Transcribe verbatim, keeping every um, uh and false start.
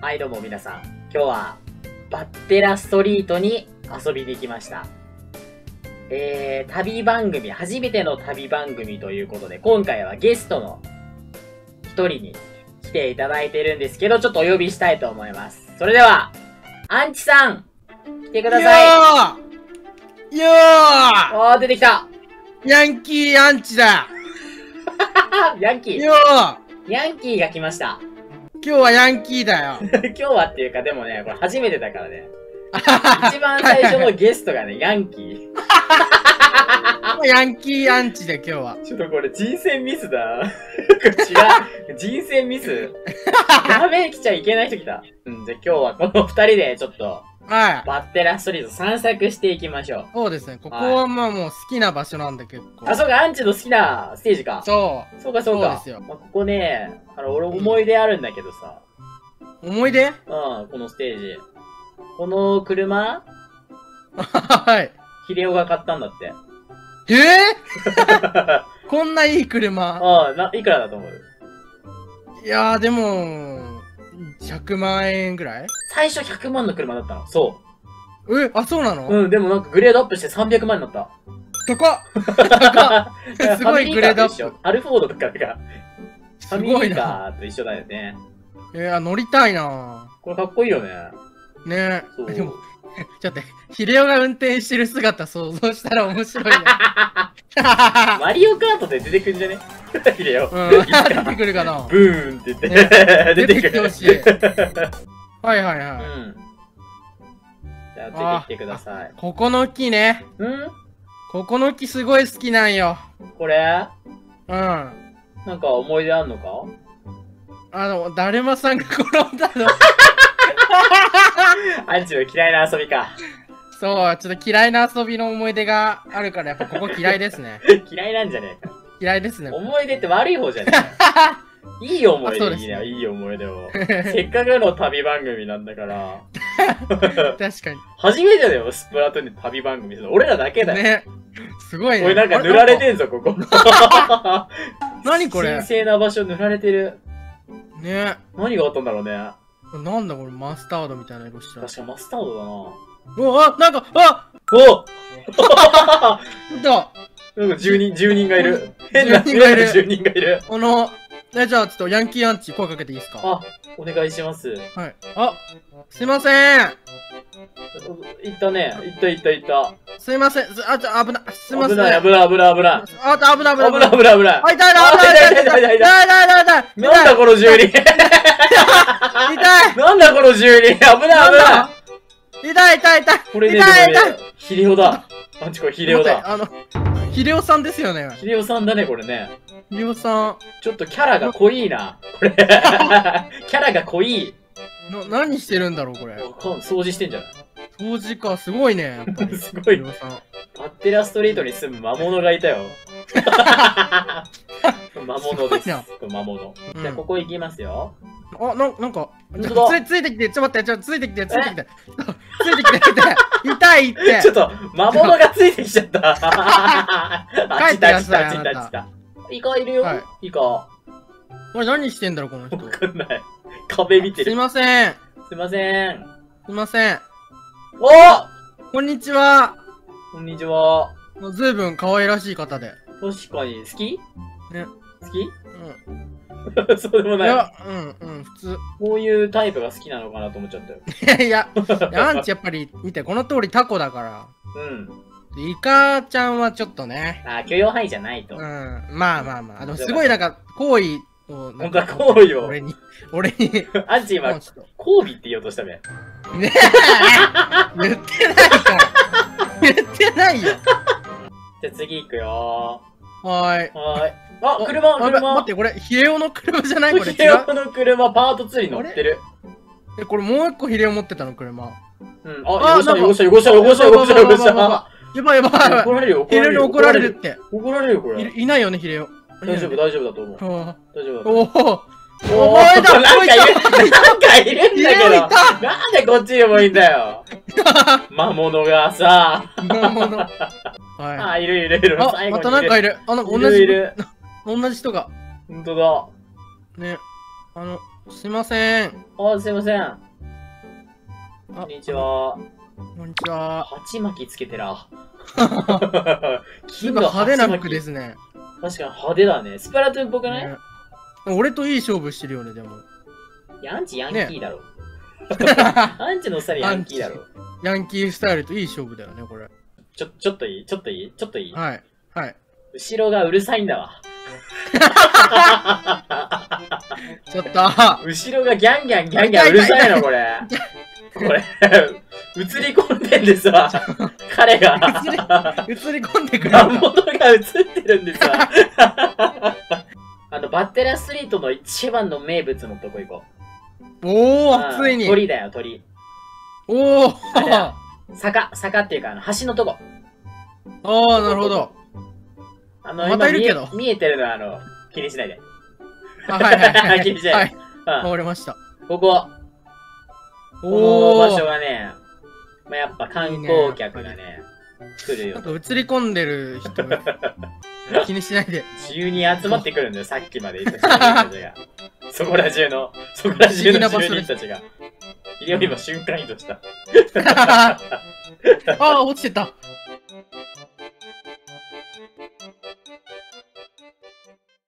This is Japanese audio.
はいどうも皆さん。今日はバッテラストリートに遊びに来ました。えー、旅番組、初めての旅番組ということで、今回はゲストの一人に来ていただいてるんですけど、ちょっとお呼びしたいと思います。それでは、アンチさん、来てください。 よーよーおー、出てきた。 ヤンキーアンチだヤンキー。 よーヤンキーが来ました。 今日はヤンキーだよ今日はっていうか、でもね、これ初めてだからね。一番最初のゲストがね、ヤンキー。 ヤンキーアンチで今日は。 ちょっとこれ人選ミスだ。違う。人選ミス。ダメ来ちゃいけない人来た。うん、じゃあ今日はこの二人でちょっと、 はい。 バッテラストリート散策していきましょう。 そうですね。ここはまあもう好きな場所なんで結構。 あ、そうか、アンチの好きなステージか。 そそうか、そうか。 そうですよまあ、ここね、あの、俺思い出あるんだけどさ。 う。思い出うん、このステージ。この車はい。 ヒデオが買ったんだって。 えー、こんないい車。 ああ、な、いくらだと思う？ いやーでも、ひゃくまんえんぐらい最初ひゃくまんの車だったの。そえ、あ、そうなのう。うん、でもなんかグレードアップしてさんびゃくまんになった。 高っ高っすごいグレードアップ。 アルフォードとかが、 すファミリーカごいな。 ーと一緒だよね。 えー、乗りたいなこれかっこいいよね。 ねそうえ。でも、ちょっと待って、ヒデオが運転してる姿想像したら面白いね。 マリオカートで出てくんじゃねヒデオ。 うん、出てくるかなブーンって言って、 ね出てくる。 出てきてほしい。はいはいはい。 うん。じゃあ、ついてきてください。 ここの木ね。 んここの木すごい好きなんよ。 これうん。あなんか思い出あんのかの、だるまさんが転んだの。 アンチの嫌いな遊びか。 そう、ちょっと嫌いな遊びの思い出があるから、やっぱここ嫌いですね。 嫌いなんじゃねえか。 嫌いですね。 思い出って悪い方じゃねえ。いい思い出いいね。いい思い出を。せっかくの旅番組なんだから。 確かに。 初めてだよ、スプラトゥーンで旅番組するの。俺らだけだよ。 ね。すごいね。 これなんか塗られてんぞ、ここ。 何これ神聖な場所塗られてる。 ね。 何があったんだろうね。 なんだこれ、マスタードみたいな色した。 確かマスタードだな。 うわ、あ、なんか、あおいたなんかじゅうにん、じゅうにんがいる。変なじゅうにんがいるじゅうにんがいる。 あの、え、じゃあちょっとヤンキーアンチ声かけていいですか？ あ、お願いします。 はい。あ、すいません。 いったね。いったいったいった。 すいません。すあ、ちょ、危ない。すいません。 危ない危ない危ない危ない。 あ、危ない危ない危ない危ない危ない。 あ、痛い痛い痛い痛い痛い痛い痛い痛い痛い痛いなんだこのじゅうにん。 痛いなんだこのじゅうにん。危ない危ない。 痛い痛い痛いこれね、 痛い痛いでもね、ヒデオだ。あんちこれヒデオだ。 あの、ヒデオさんですよね。 ヒデオさんだね、これね。 ヒデオさん。 ちょっとキャラが濃いな。これ。キャラが濃い。 な、何してるんだろう、これ。 掃除してんじゃない掃除か、すごいね。やっぱりすごい。 ヒデオさん。 バッテラストリートに住む魔物がいたよ。魔物です。魔物。じゃあ、ここ行きますよ。 あ、な、なんか、 本当だつい、ついてきて、ちょっと待って、ちょっとついてきて、ついてきて。ついてきて、痛いって。 ちょっと、魔物がついてきちゃった。あ帰っちだ、あっちだ、あっちだ、あっちだ。イカいるよ。イカ。 これ何してんだろう、この人。 わかんない。壁見てる。 すいません。 すいません。 すいません。 おこんにちは。 こんにちは。 ずいぶん可愛らしい方で。 確かに、好きね。 好きうん。 そうでもない。 いや、うん、うん、普通。 こういうタイプが好きなのかなと思っちゃったよ。 いやいや、いやアンチやっぱり、見て、この通りタコだから。 うん。 イカちゃんはちょっとね。 あ、許容範囲じゃないと。 うん。まあまあまあ。でもすごいなんか、好意を。 本当は好意を。 俺に。俺に。 アンチ今、交尾って言おうとしたべ。 ねえ言ってないから言ってないよじゃあ次行くよー。はーい。 はーい。あ、車、車。 待って、これ、ヒレオの車じゃないこれ。 ヒデオの車、パートツーに乗ってる。 え、これもう一個ヒレオ持ってたの、車。 うん。あ、汚した、汚した、汚した、汚した、汚した、汚した。 やばいやばいやばい。 怒られるよ、 ヒレオに怒られるって。 怒られるよ、これ。 いないよね、ヒレオ。 大丈夫、大丈夫だと思う。大丈夫だと思う。 おおお前だ、なんかいる、なんかいるんだけど。なんでこっちでもいいんだよ。魔物がさ。 魔物。はい。 あ、いるいるいる。 あ、またなんかいる。あの、同じ、同じ人が。 ほんとだ。 ね。あの、 すいません。 あ、すいません。 あこんにちは。 こんにちは。 鉢巻きつけてら。 すごい派手な服ですね。 確かに派手だね。スプラトゥーンっぽくない、 ね、俺といい勝負してるよね、でも。 いや、アンチヤンキーだろ。アンチのさりヤンキーだろ。 ヤンキースタイルといい勝負だよね、これ。 ちょ、ちょっといいちょっといいちょっといいはい。はい。 後ろがうるさいんだわ。 ちょっと。 後ろがギャンギャンギャンギャンうるさいの、これ。これ、映り込んでんですわ。彼が。 映り込んでくる。 ラモノが映ってるんですわ。あの、バッテラストリートの一番の名物のとこ行こう。おう。 ー、ついに。 鳥だよ、鳥。 おー。 坂、坂っていうか、あの、橋のとこ。 あー、なるほど。 あの、 またいるけど。 見えてるのは、あの、気にしないで。 はいはいはい。 気にしないで。 はい。わかりました。 ここ。この場所がね、まあ、やっぱ観光客がね、来るよ。 なんか映り込んでる人が気にしないで。 自由に集まってくるんだよ、さっきまでいた人たちが。そこら中の、そこら中の住人たちが。よりも瞬間移動した。 ああ、落ちてた。